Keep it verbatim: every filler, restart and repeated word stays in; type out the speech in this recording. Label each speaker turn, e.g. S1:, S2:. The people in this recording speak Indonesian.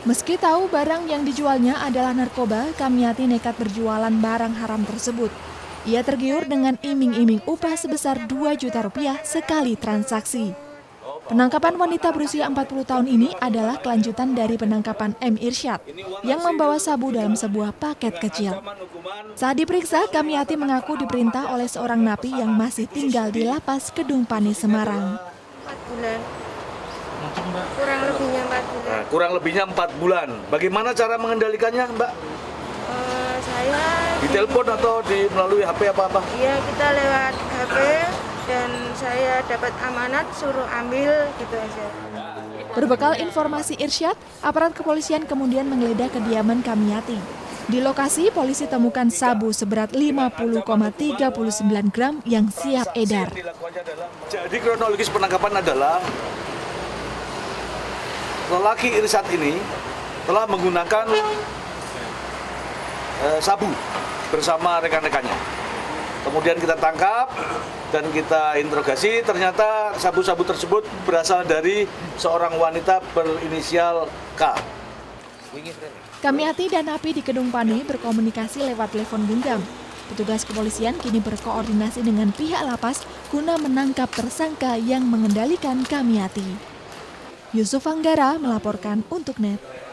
S1: Meski tahu barang yang dijualnya adalah narkoba, Kamiati nekat berjualan barang haram tersebut. Ia tergiur dengan iming-iming upah sebesar dua juta rupiah sekali transaksi. Penangkapan wanita berusia empat puluh tahun ini adalah kelanjutan dari penangkapan M. Irsyad yang membawa sabu dalam sebuah paket kecil. Saat diperiksa, Kamiati mengaku diperintah oleh seorang napi yang masih tinggal di lapas Kedung Pani, Semarang.
S2: empat bulan. Kurang lebihnya empat bulan.
S3: Nah, kurang lebihnya empat bulan. Bagaimana cara mengendalikannya, Mbak?
S2: Uh, saya
S3: di, di telepon atau di melalui H P apa-apa?
S2: Iya, kita lewat H P dan saya dapat amanat suruh ambil gitu aja.
S1: Berbekal informasi Irsyad, aparat kepolisian kemudian menggeledah kediaman Kamiati. Di lokasi, polisi temukan sabu seberat lima puluh koma tiga sembilan gram yang siap edar.
S3: Jadi kronologis penangkapan adalah lelaki Irsyad ini telah menggunakan eh, sabu bersama rekan-rekannya. Kemudian kita tangkap dan kita interogasi, ternyata sabu-sabu tersebut berasal dari seorang wanita berinisial K.
S1: Kamiati dan napi di Kedung Pani berkomunikasi lewat telepon genggam. Petugas kepolisian kini berkoordinasi dengan pihak lapas guna menangkap tersangka yang mengendalikan Kamiati. Yusuf Anggara melaporkan untuk N E T.